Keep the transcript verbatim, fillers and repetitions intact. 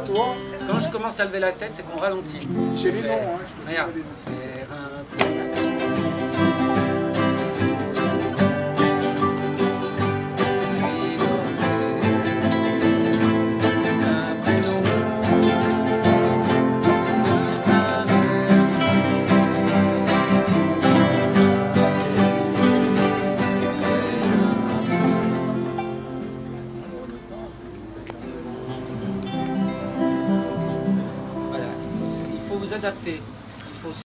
toi. Quand je commence à lever la tête, c'est qu'on ralentit. J'ai les noms, hein, je te Regarde. donne les noms.